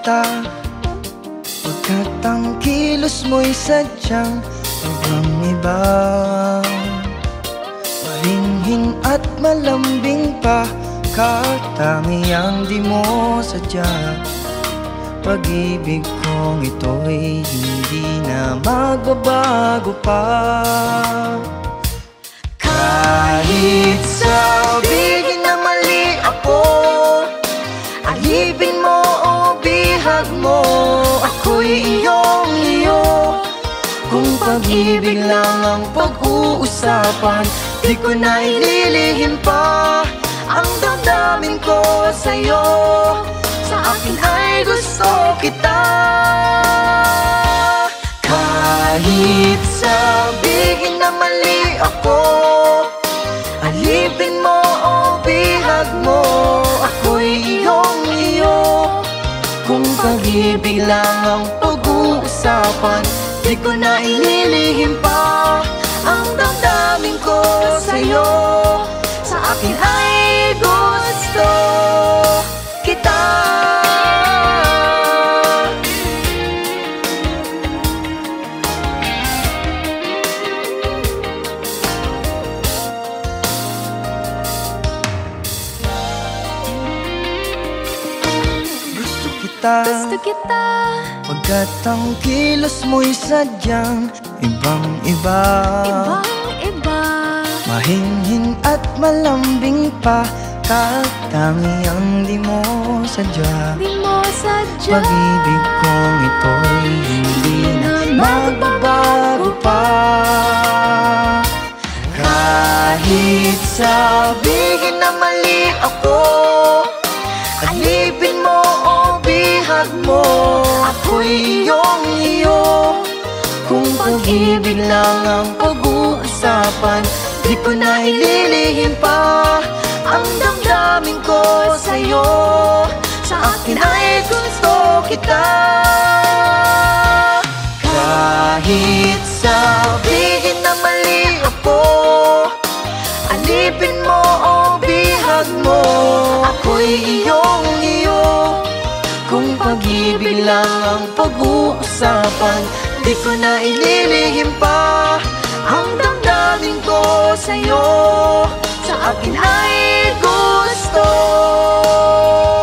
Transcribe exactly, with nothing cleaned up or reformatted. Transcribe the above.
kita, pagkat ang kilos mo'y sadyang ibang iba. Mahinhin at malambing pa, katangiang di mo sadya. Pag-ibig kong ito'y hindi na magbabago pa. Kahit sabihin na mali ako, alipin mo o bihag mo, ako'y iyong iyo. Kung pag-ibig lang ang pag-uusapan, di ko na ililihim pa ang damdamin ko sa'yo. Sa akin ay gusto kita. Kahit sabihin na mali ako, alipin mo o bihag mo, ako'y iyong iyo. Kung pag-ibig lang ang pag-uusapan, di ko na ililihim pa ang damdamin ko sa'yo. Sa akin ay gusto kita. Gusto kita, Gusto kita, pagkat ang kilos mo'y sadyang ibang iba. ibang-iba. Mahinhin at malambing pa, katangiang di mo sadya. Di mo sadya. Pag-ibig kong ito'y hindi na magbabago pa. Kahit sabihin na mali ako, alipin mo o bihag mo, ako'y iyong iyo. Kung pag-ibig lang ang pag-uusapan, di ko na ililihim pa ang damdamin ko sa'yo. Sa akin ay gusto kita. Kahit sabihin na mali ako, alipin mo o bihag mo, ako'y iyong iyo. Kung pag-ibig lang ang pag-uusapan, di ko na ililihim pa ang damdamin ko sa'yo. Sa akin ay gusto